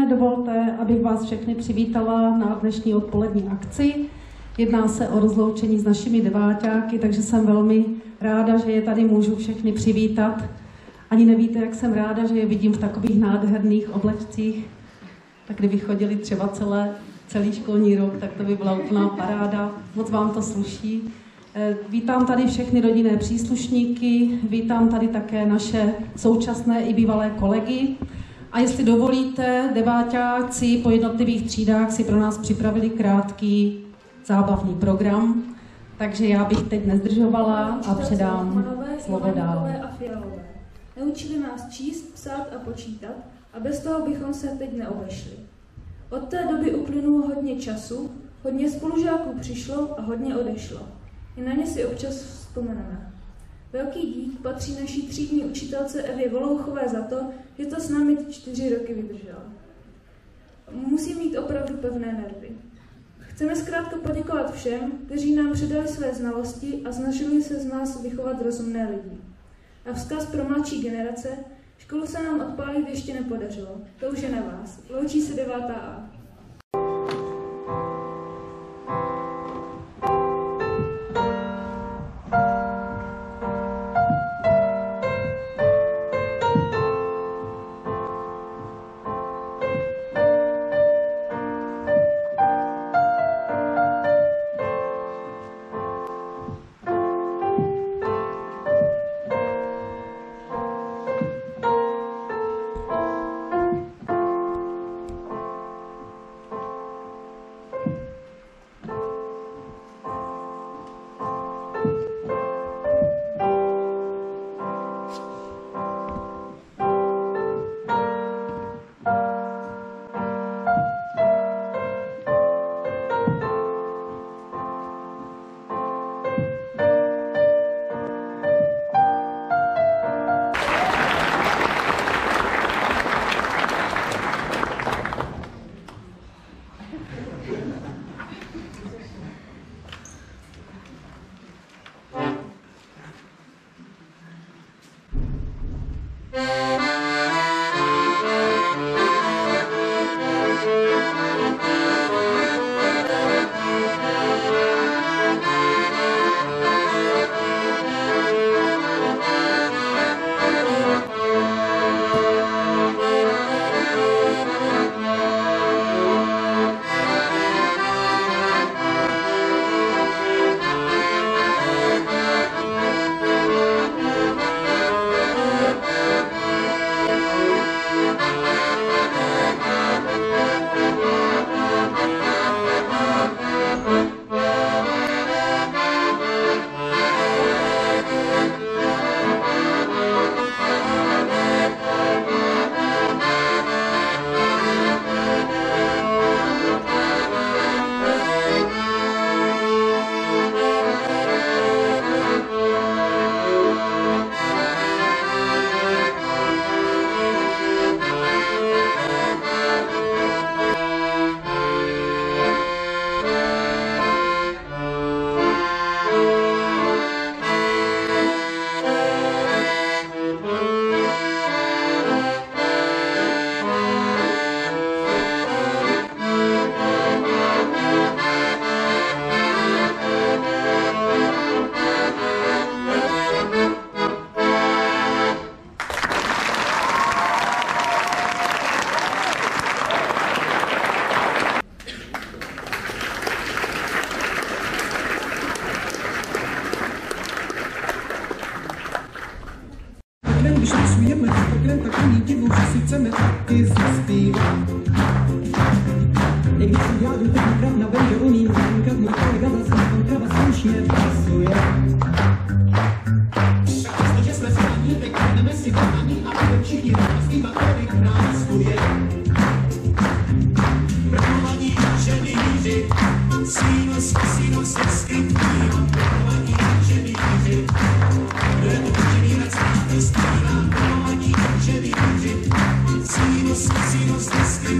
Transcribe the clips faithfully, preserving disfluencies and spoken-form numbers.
dovolte, abych vás všechny přivítala na dnešní odpolední akci. Jedná se o rozloučení s našimi deváťáky, takže jsem velmi ráda, že je tady můžu všechny přivítat. Ani nevíte, jak jsem ráda, že je vidím v takových nádherných oblečcích. Tak kdyby chodili třeba celé, celý školní rok, tak to by byla úplná paráda. Moc vám to sluší. Vítám tady všechny rodinné příslušníky, vítám tady také naše současné i bývalé kolegy. A jestli dovolíte, deváťáci po jednotlivých třídách si pro nás připravili krátký zábavný program, takže já bych teď nezdržovala a předám slovo dál. Neučili nás číst, psát a počítat a bez toho bychom se teď neobešli. Od té doby uplynulo hodně času, hodně spolužáků přišlo a hodně odešlo. I na ně si občas vzpomeneme. Velký dík patří naší třídní učitelce Evě Volouchové za to, že to s námi čtyři roky vydržela. Musí mít opravdu pevné nervy. Chceme zkrátka poděkovat všem, kteří nám předali své znalosti a snažili se z nás vychovat rozumné lidi. A vzkaz pro mladší generace, školu se nám odpálit ještě nepodařilo. To už je na vás. Loučí se devátá A. Když rysujeme pokrem, tak není divnou, že si chceme taky zaspívat. I když já jdu teď prav na banjoní, můj kolega zase kontrava slušně pasuje. Přestože jsme zraní, vykladneme si konaní a budeme všichni zpívat, kolik nás tu je. Promluvaní ženy mířit, sinus, sinus, skrytní, promluvaní ženy mířit. Kdo je to přibírat stát, zpívám, promluvaní ženy mířit, sinus, sinus, skrytní.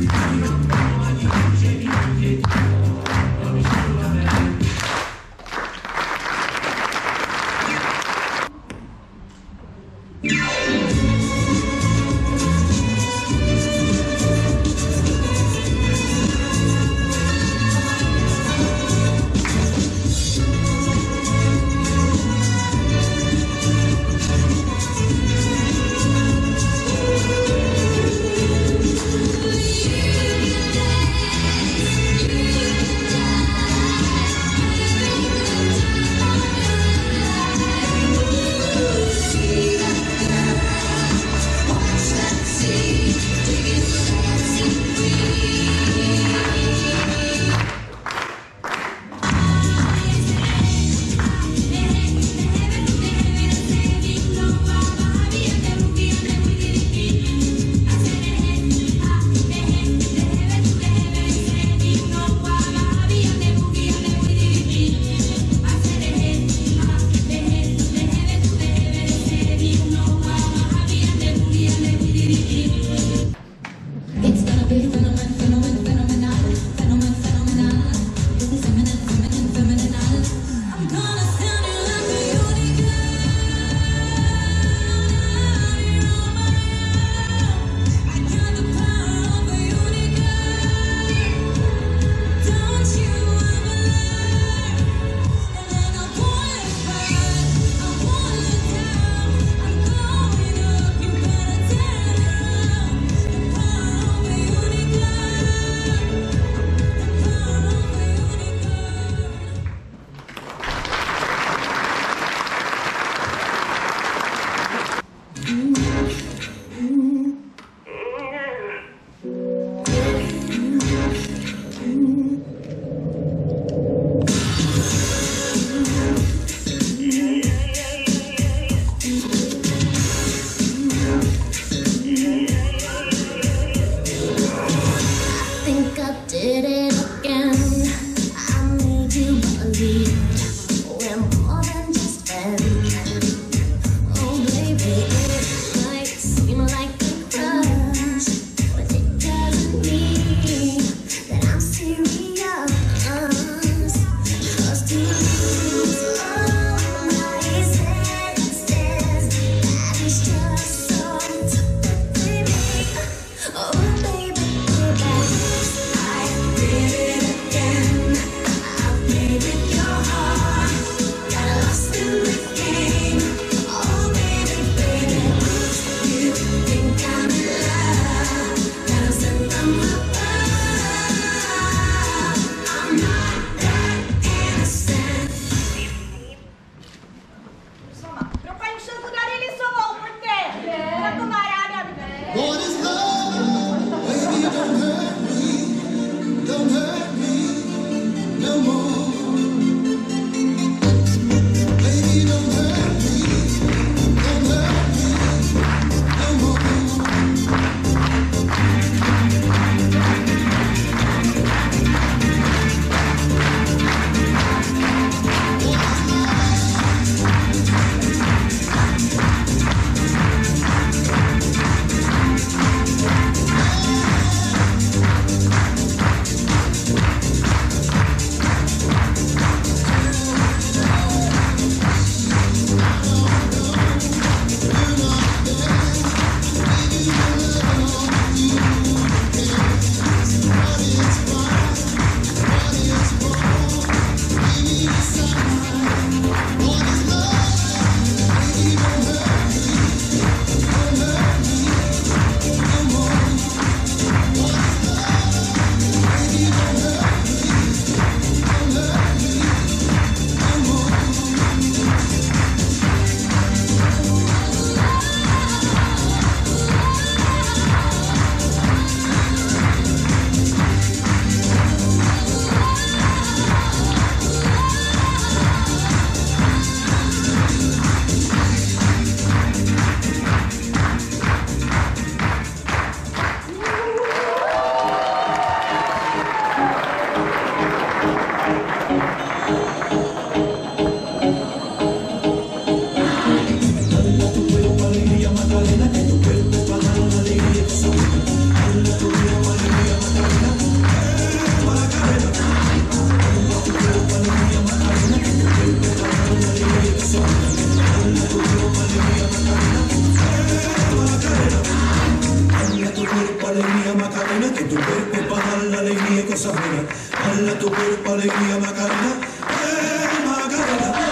alegría Macarena, eh, Macarena.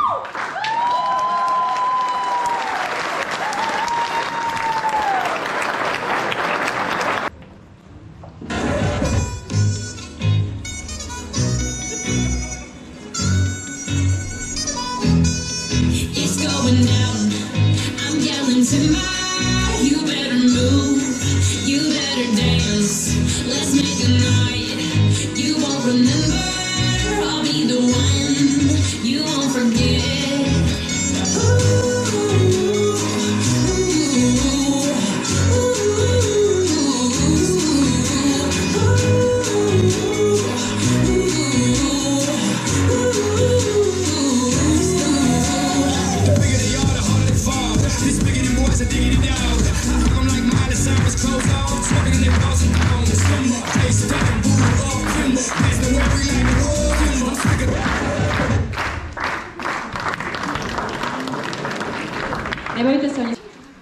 It's going down. I'm yelling timber. You better move. You better dance. Let's make a night you won't remember. I'll be the one you won't forget. Ooh, ooh, Nebojte se o ně.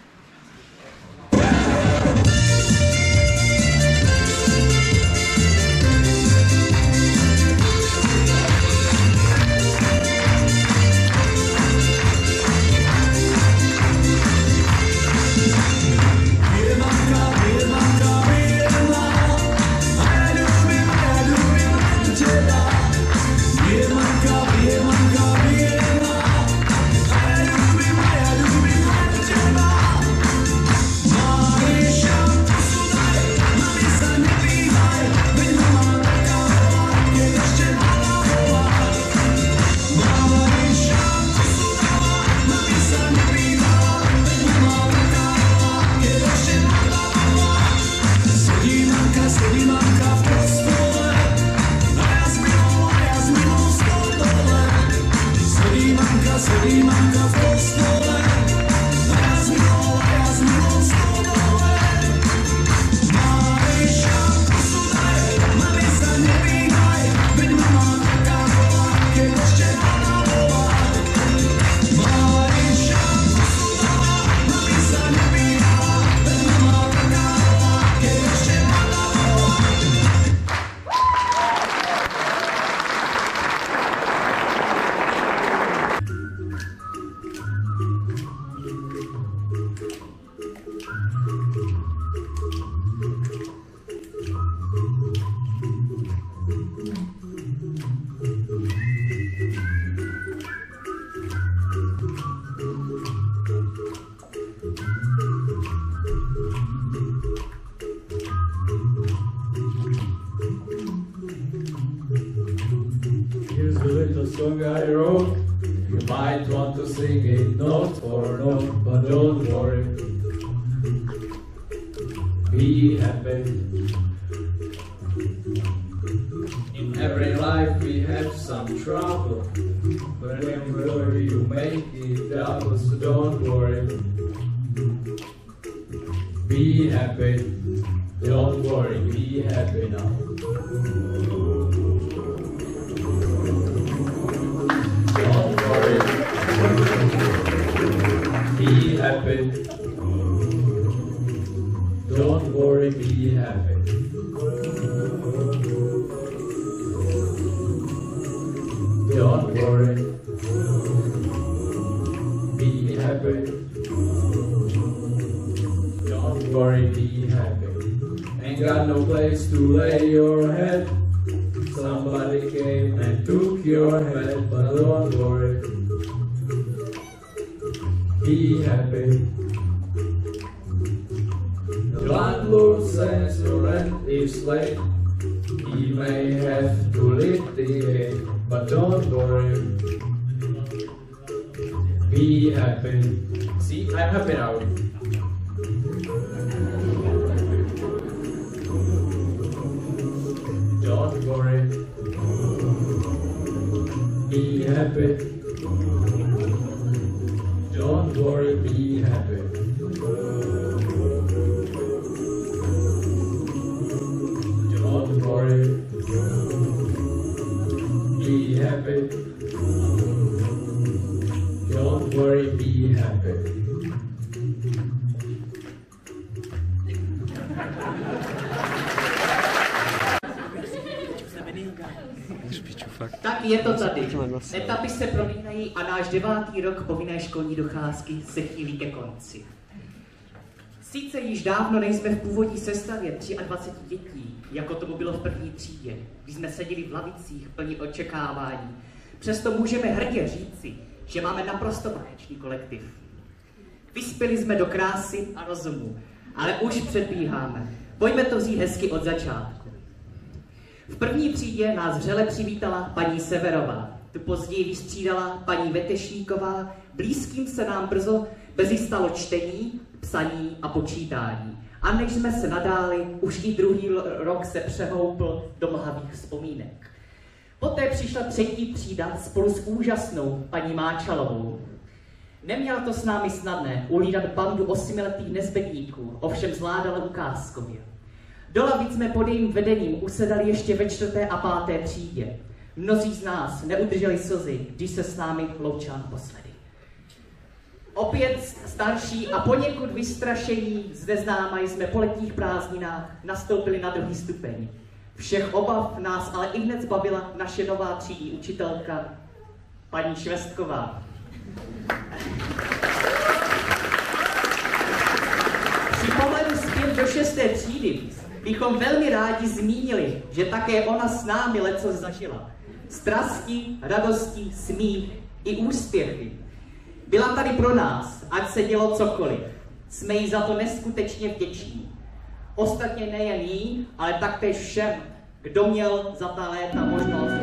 Here's a little song I wrote. You might want to sing it note for note, but don't worry. Be happy. In every life we have some trouble. Whenever you make it out, so don't worry. Be happy. Don't worry, be happy now. Don't worry. Be happy. Don't worry, be happy. Don't worry. Be happy. Don't worry, be happy. Ain't got no place to lay your head. Somebody came and took your head, but don't worry. Be happy. The landlord says your rent is late. He may have to lift the gate, but don't worry. Be happy. See, I'm happy now. Don't worry. Be happy. Don't worry, be happy. Don't worry. Be happy. Don't worry, be happy. Špičku. je to tady. Etapy se prolínají a náš devátý rok povinné školní docházky se chýlí ke konci. Sice již dávno nejsme v původní sestavě dvacet tři dětí, jako to bylo v první třídě, když jsme seděli v lavicích plní očekávání. Přesto můžeme hrdě říci, že máme naprosto báječný kolektiv. Vyspěli jsme do krásy a rozumu, ale už předbíháme. Pojďme to vzít hezky od začátku. V první třídě nás vřele přivítala paní Severová, tu později vystřídala paní Vetešníková, blízkým se nám brzo brzy stalo čtení, psaní a počítání. A než jsme se nadáli, už i druhý rok se přehoupl do mlhavých vzpomínek. Poté přišla třetí třída spolu s úžasnou paní Máčalovou. Neměla to s námi snadné ulídat bandu osmiletých nezbedníků, ovšem zvládala ukázkově. Do lavic jsme pod jejím vedením usedali ještě ve čtvrté a páté třídě. Mnozí z nás neudrželi slzy, když se s námi loučila naposledy. Opět starší a poněkud vystrašení z neznáma jsme po letních prázdninách nastoupili na druhý stupeň. Všech obav nás ale ihned zbavila naše nová třídní učitelka, paní Švestková. Při pohledu zpět do šesté třídy bychom velmi rádi zmínili, že také ona s námi leco zažila. Strasti, radosti, smích i úspěchy. Byla tady pro nás, ať se dělo cokoliv. Jsme jí za to neskutečně vděční. Ostatně nejen jí, ale taktéž všem, kdo měl za ta léta možnost.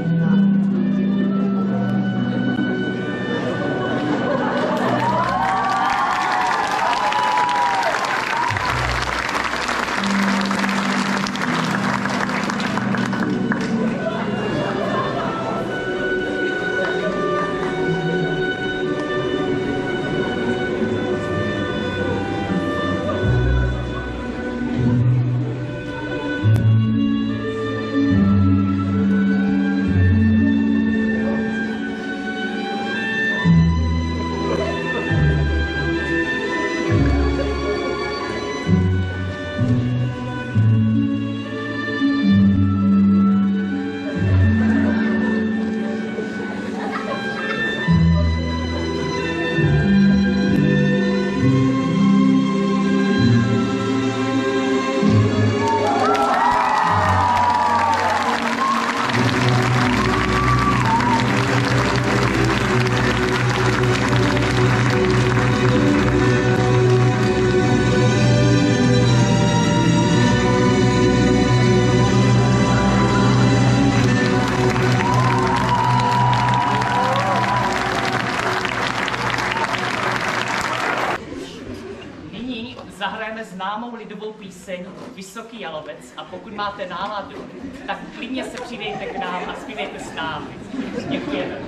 Vysoký jalovec a pokud máte náladu, tak klidně se přidejte k nám a zpívejte s námi. Děkujeme.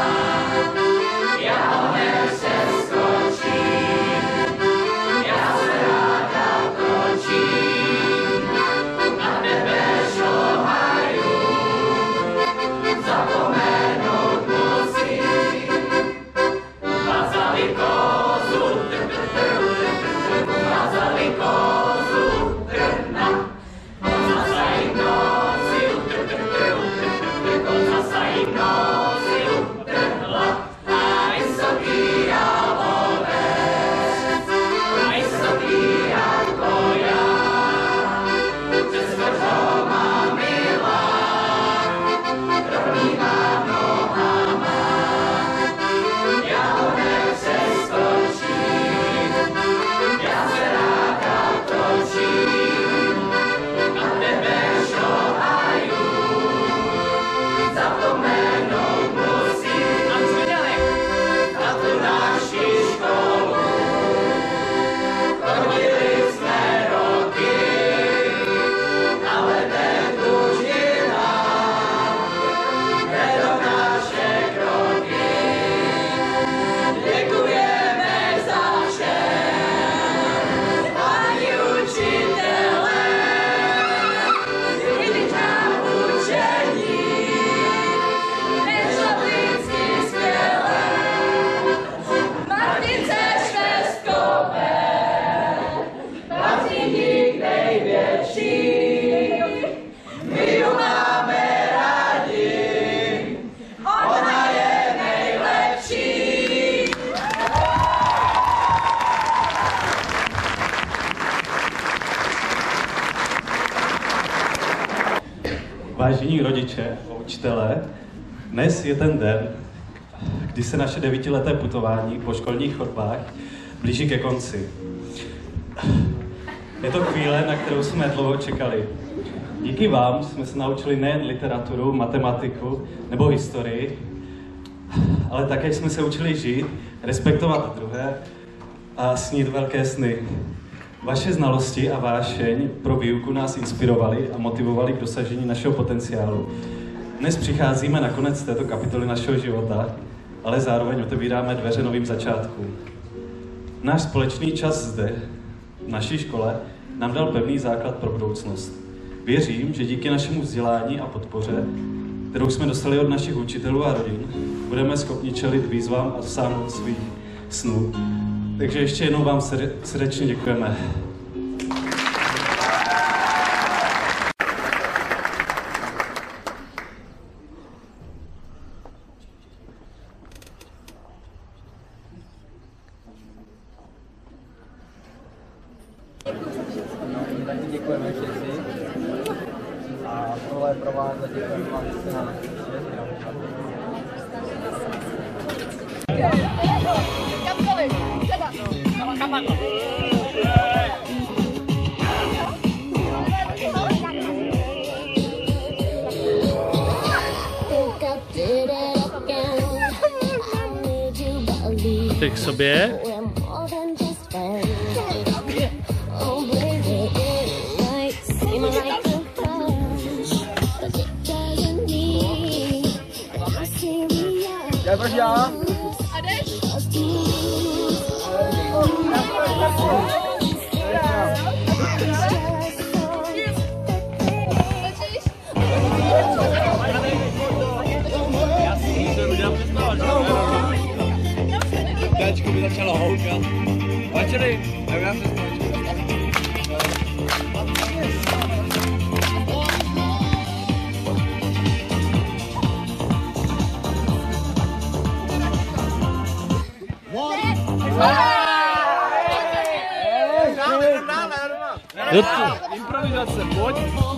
Já Vážení rodiče a učitelé, dnes je ten den, kdy se naše devítileté putování po školních chodbách blíží ke konci. Je to chvíle, na kterou jsme dlouho čekali. Díky vám jsme se naučili nejen literaturu, matematiku nebo historii, ale také jsme se učili žít, respektovat druhé a snít velké sny. Vaše znalosti a vášeň pro výuku nás inspirovaly a motivovaly k dosažení našeho potenciálu. Dnes přicházíme na konec této kapitoly našeho života, ale zároveň otevíráme dveře novým začátkům. Náš společný čas zde, v naší škole, nám dal pevný základ pro budoucnost. Věřím, že díky našemu vzdělání a podpoře, kterou jsme dostali od našich učitelů a rodin, budeme schopni čelit výzvám a dosáhnout svých snů. Takže ještě jednou vám srdečně děkujeme. Taky děkujeme všichni. A tohle je pro vás, děkujeme vám, že jste nás Ty k sobě. Já proč já? A jdeš? Dáčko by začalo houkat. Začali, a já se improvizace, pojď.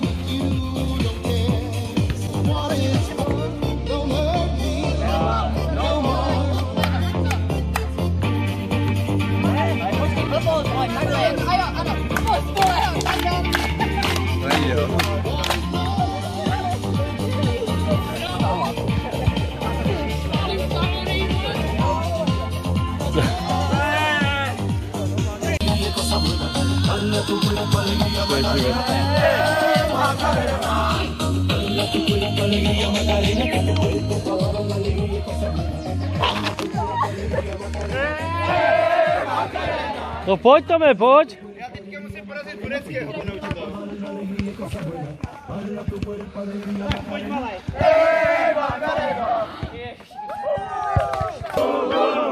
No pojď, Tome, pojď! Já teďka musím porazit tureckého, pane učitel. Tak pojď, malej.